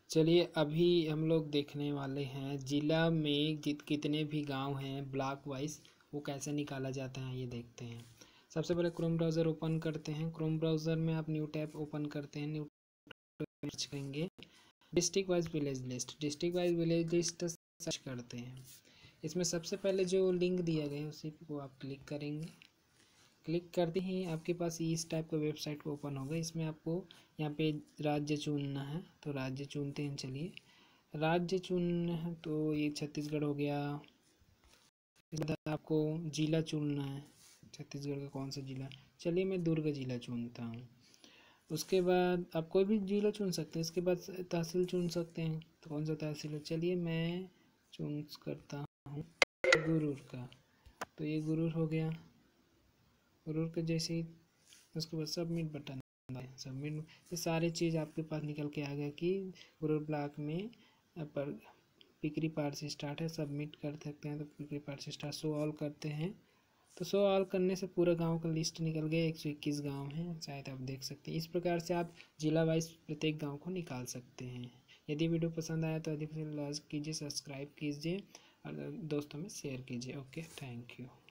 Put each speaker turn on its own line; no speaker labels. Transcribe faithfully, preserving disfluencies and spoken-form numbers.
चलिए अभी हम लोग देखने वाले हैं जिला में जित कितने भी गांव हैं ब्लॉक वाइज वो कैसे निकाला जाता है, ये देखते हैं। सबसे पहले क्रोम ब्राउज़र ओपन करते हैं। क्रोम ब्राउज़र में आप न्यू टैब ओपन करते हैं। न्यू सर्च करेंगे district wise village list. District wise village list search करते हैं। इसमें सबसे पहले जो लिंक दिया गया है उसी को आप क्लिक करेंगे। क्लिक करते ही आपके पास इस टाइप का वेबसाइट को ओपन होगा। इसमें आपको यहाँ पे राज्य चुनना है, तो राज्य चुनते हैं। चलिए राज्य चुनना है तो ये छत्तीसगढ़ हो गया। आपको जिला चुनना है, छत्तीसगढ़ का कौन सा जिला। चलिए मैं दुर्ग जिला चुनता हूँ। उसके बाद आप कोई भी जिला चुन सकते हैं। इसके बाद तहसील चुन सकते हैं, तो कौन सा तहसील है। चलिए मैं चूज करता हूँ गुरूर का, तो ये गुरूर हो गया। गुरूर का जैसे ही उसके बाद सबमिट बटन सबमिट, ये सारी चीज़ आपके पास निकल के आ गया कि गुरूर ब्लॉक में पर पिकरी पार्ट से स्टार्ट है। सबमिट कर सकते हैं तो पिकरी पार्ट से स्टार्ट शो ऑल करते हैं, तो शो ऑल करने से पूरा गांव का लिस्ट निकल गया। एक सौ इक्कीस गाँव हैं, शायद आप देख सकते हैं। इस प्रकार से आप जिला वाइज प्रत्येक गांव को निकाल सकते हैं। यदि वीडियो पसंद आया तो अधिक से लाइक कीजिए, सब्सक्राइब कीजिए और दोस्तों में शेयर कीजिए। Okay, thank you.